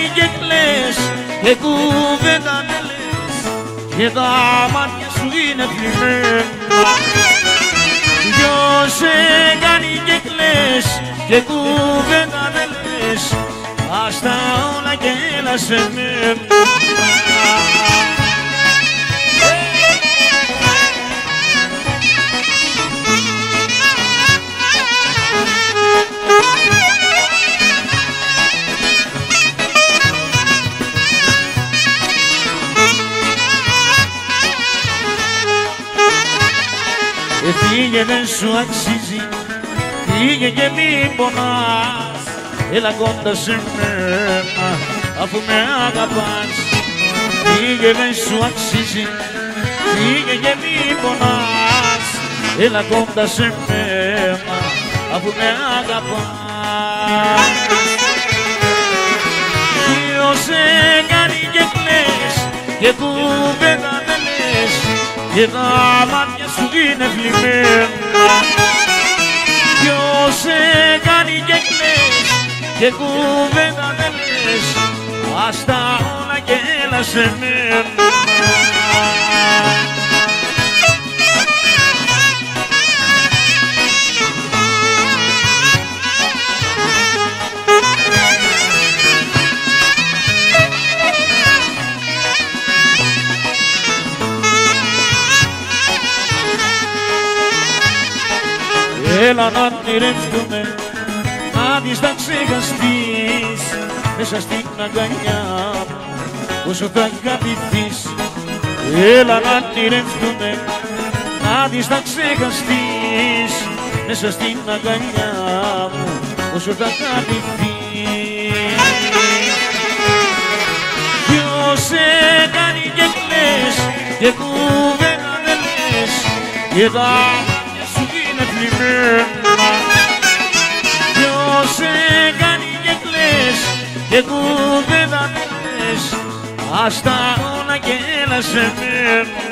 και κλαις και κουβέντα με λες και τα μάτια σου είναι θλιμμένα. Ποιος σε κάνει και κλαις και κουβέντα με λες, ας τα όλα και έλα σε μένα. Φύγε, δεν σου αξίζει, φύγε και μη πονάς, έλα κοντά σε μένα αφού με αγαπάς. Φύγε, δεν σου αξίζει, φύγε και μη πονάς, έλα κοντά σε μένα αφού με αγαπάς. Ποιος σε κάνει και κλαις και κουβέντα δεν λες και τα μάτια σου είναι θλιμμένα. Ποιος σε κάνει και κλαις και κουβέντα δεν λες, ας τα όλα και έλα σε μένα. Έλα να ονειρευτούμε, να δεις να ξεχαστείς μέσα στην αγκαλιά μου όσο θα αγαπηθείς. Έλα να ονειρευτούμε, να δεις να ξεχαστείς μέσα στην αγκαλιά μου όσο θα αγαπηθείς. Ποιος σε κάνει και κλαις και κουβέντα δεν λες και τα θλιμμένα. Ποιος σε κάνει και κλαις και κουβέντα δεν λες, ας τα όλα και έλα σε μένα.